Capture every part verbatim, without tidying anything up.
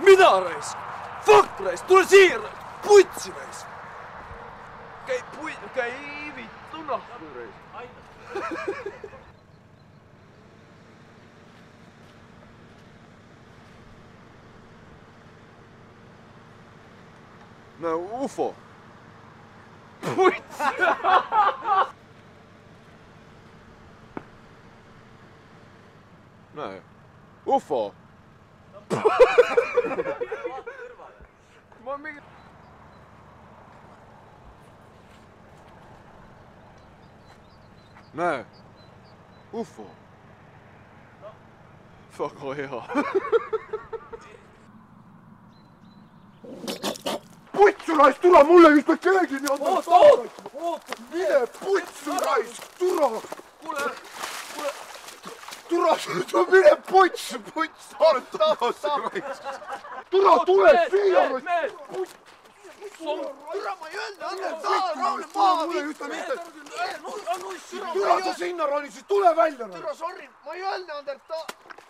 Mida raisk? Fuck raisk, tule siia raisk! Putsi raisk! Käi pui... käi vittu nahku raisk! No ufo! Putsi! Näin. Ufo! Mä oon minkä... Näin. Ufo. Fuck on ihan. Putsu raisk, tule mulle just me keegi nii on. Oota, oota, oota. Mine putsu raisk, tule. Kuule, kuule. Tule, mine putsu, putsu. Tule, tule siia raisk. Türa, ma ei öelnud, anna saa, Raul, maha vitt. Türa, sa sinna roni, siis tule välja. Türa, sorry, ma ei öelnud, Ander, ta...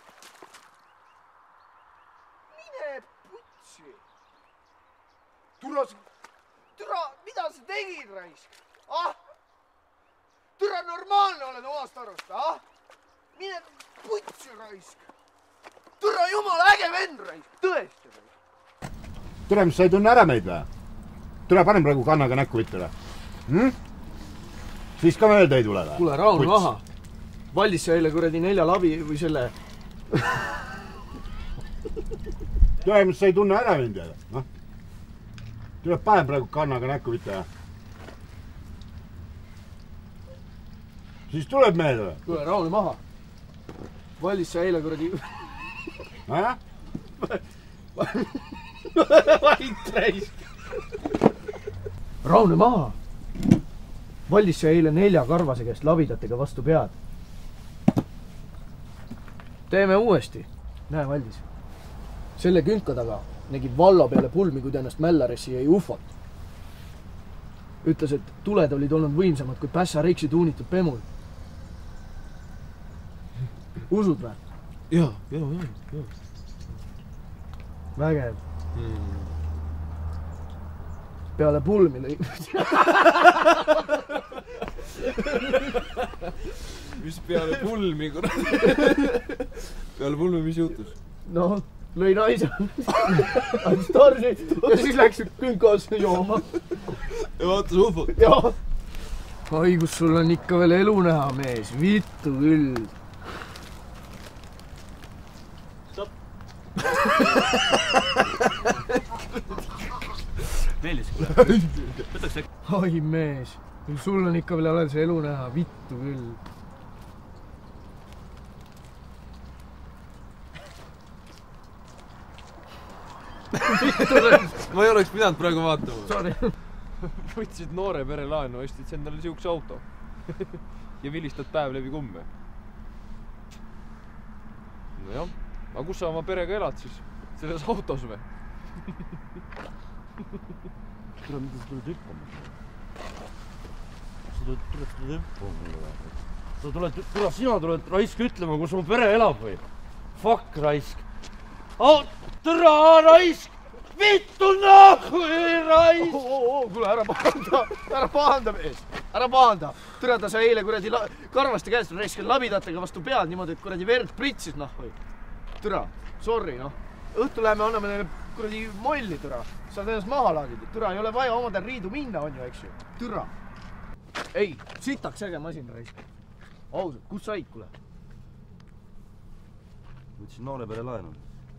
Mine putsi. Türa, Türa, mida sa tegid, raisk? Ah? Türa, normaalne oled omast arust, ah? Mine putsi, raisk. Türa, jumala äge vend, raisk. Tõesti, raisk. Türa, mis sa ei tunne ära meid või? Türa, panen praegu kannaga näkku vittu või? Hm? Siis ka meelde ei tule või? Kuule, Raun, maha. Vallis sa eile kuradi nelja labi või selle... Türa, mis sa ei tunne ära mind jälle? No? Türa, panen praegu kannaga näkku vittu või? Siis tuleb meelde või? Kuule, Raun, maha. Vallis sa eile kuradi... Nojah? Vait raisk. Raune maha. Vallis sa eile nelja karvase käest labidatega vastu pead. Teeme uuesti. Näe, Valdis. Selle künka taga nägi valla peale pulmi, kui ta ennast Mällaresse jäi ufot. Ütles, et tuled olid olnud võimsamad kui Pässa Reiksi tuunitud pemul. Usud või? Jaa, jaa, jaa, jaa. Vägev. Hmm. Peale pulmi lõi. Mis peale pulmi, kurat? Peale pulmi, mis juhtus? No, lõi naise. Andis tarsi ja siis läks künkasse jooma. Ja vaatas ufot. Jaa. Ai, kus sul on ikka veel elu näha, mees. Vittu küll. Meelis, kuule. Võtaks äkki. Ai, mees. Sul on ikka veel alles elu näha. Vittu küll. Ma ei oleks pidanud praegu vaatama. Sorry. Võtsid noore pere laenu, ostid endale siukse auto. Ja vilistad päev läbi kumme. No jah. Aga kus sa oma perega elad siis? Selles autos või? Tule, mida sa tuled hüppama? Sa tuled, tuled, tuled hüppama. Sa tuled, tule, sina tuled raisk ütlema, kus mu pere elab või? Fuck, raisk. Oh, türa, raisk! Vittu nahku, raisk! Oo, oo, oo, kuule, ära pahanda. Ära pahanda, mees. Ära pahanda. Türa, ta sa eile kuradi karvaste käest raiskel labidatega vastu pead niimoodi, et kuradi verd pritsis, nahku. Türa, sorry, noh. Õhtu läheme, anname neile kuradi molli, türa. Saad ennast maha laadida. Türa, ei ole vaja omadel riidu minna, on ju, eks ju. Türa. Ei, sitaks äge masin, raisk. Ausalt, kus said, kuule? Võtsin noore pere laenu.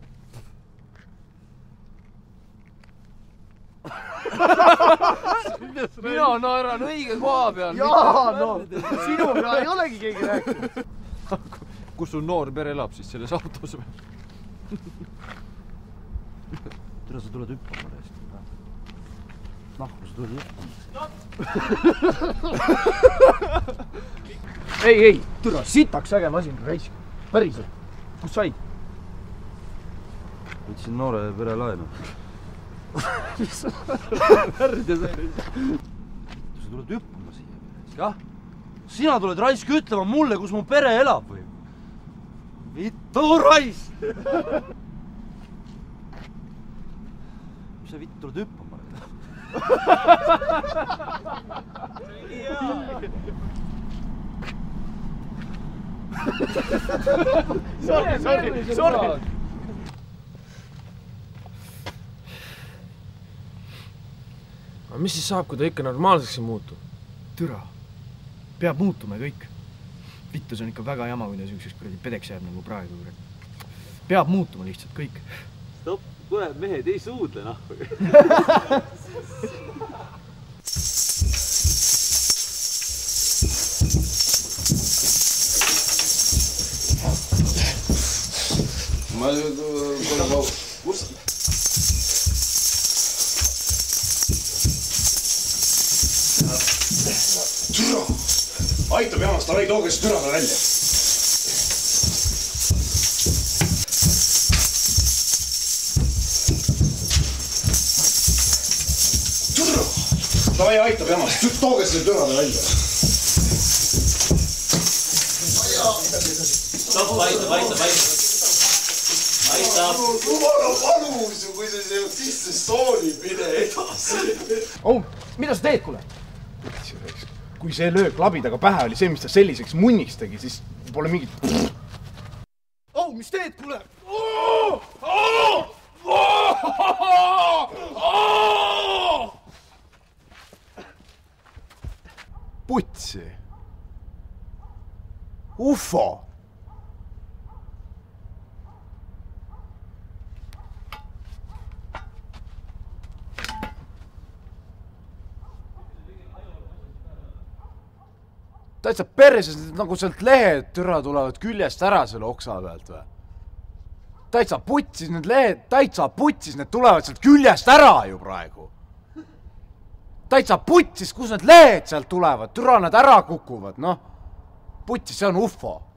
Mina naeran õige koha peal. Jaa, no, sinuga ei olegi keegi rääkinud. Kus sul noor pere elab siis selles autos või? Tere, sa tuled hüppama raisk. Nahku, sa tuled hüppama. Ei, ei, türa, sitaks äge masin, raisk. Päriselt. Kus said? Võtsin noore pere laenu. Värde sai. Sa tuled hüppama siia. Jah? Sina tuled raisk ütlema mulle, kus mu pere elab või? Vittu raisk! sa vitt tuled hüppama? Sorry, sorry, sorry. aga mis siis saab, kui ta ikka normaalseks ei muutu? Türa. Peab muutuma kõik. Vittu, see on ikka väga jama, kui ta siukseks kuradi pedeks jääb nagu praegu. Peab muutuma lihtsalt kõik. Stopp, kuule, mehed ei suudle nahku. Ma pole kus? Türa! Aitab jamast, davai, tooge see türa välja. Türa! Davai, aitab jamast, tooge see türa välja. Stopp, aitab, aitab, aitab. Aitab. Jumala palus, kui sa see sisse soolib, mine edasi. Oh, mida sa teed, kuule? Kui see löök labidaga pähe oli see, mis ta selliseks munniks tegi, siis pole mingit... Oh, mis teed, kuule? Putsi. Ufo. Täitsa perses, nagu sealt lehed türa tulevad küljest ära selle oksa pealt või? Täitsa putsis need lehed, täitsa putsis need tulevad sealt küljest ära ju praegu. Täitsa putsis, kus need lehed sealt tulevad, türa nad ära kukuvad, noh. Putsis, see on ufo.